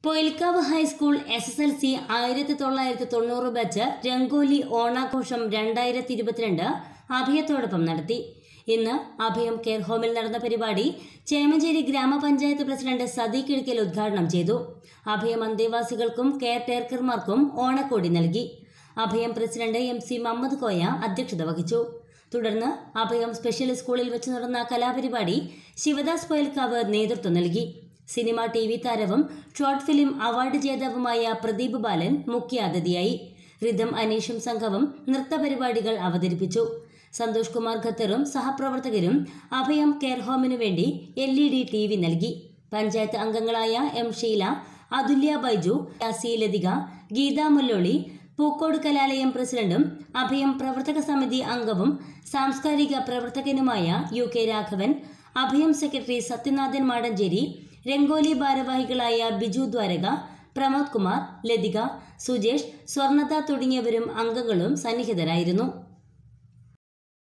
Poyilkavu high school SSLC 1990 batch rangoli ഓണാഘോഷം 2022 അഭയത്തോടൊപ്പം നടത്തി. ഇന്ന് അഭയം കെയർ ഹോമിൽ നടന്ന പരിപാടി ചേമഞ്ചേരി ഗ്രാമപഞ്ചായത്ത് പ്രസിഡന്റ് സദീഖ് കിഴക്കൽ ഉദ്ഘാടനം ചെയ്തു. അഭയം അന്തേവാസികൾക്കും കെയർ ടേക്കർമാർക്കും ഓണക്കോടി നൽകി. അഭയം പ്രസിഡന്റ് MC മുഹമ്മദ് കോയ അധ്യക്ഷത വഹിച്ചു. തുടർന്ന് അഭയം സ്പെഷ്യൽ സ്കൂളിൽ വെച്ച് നടന്ന കലാപരിപാടി ശിവദാസ് പൊയിൽക്കാവ് നേതൃത്വം നൽകി. സിനിമ TV താരവും ഷോർട്ട് ഫിലിം അവാർഡ് ജേതാവുമായ പ്രദീപ് ബാലൻ മുഖ്യാതിഥിയായി. റിതം അനീഷും സംഘവും നൃത്തപരിപാടികൾ അവതരിപ്പിച്ചു. സന്തോഷ് കുമാർ ഖത്തറും സഹപ്രവർത്തകരും അഭയം കെയർ ഹോമിനു വേണ്ടി LED TV നൽകി. പഞ്ചായത്ത് അംഗങ്ങളായ M ഷീല, അതുല്യ ബൈജു, C ലതിക, ഗീത മുല്ലോളി, പൂക്കോട് കലാലയം പ്രസിഡന്റും അഭയം പ്രവർത്തക സമിതി അംഗവും സാംസ്കാരിക പ്രവർത്തകനുമായ UK രാഘവൻ, അഭയം സെക്രട്ടറി സത്യനാഥൻ മാടഞ്ചേരി, രംഗോലി ഭാരവാഹികളായ ബിജു ദ്വാരക, പ്രമോദ് കുമാർ, ലതിക, സുജേഷ്, സ്വർണത തുടങ്ങിയവരും അംഗങ്ങളും സന്നിഹിതരായിരുന്നു.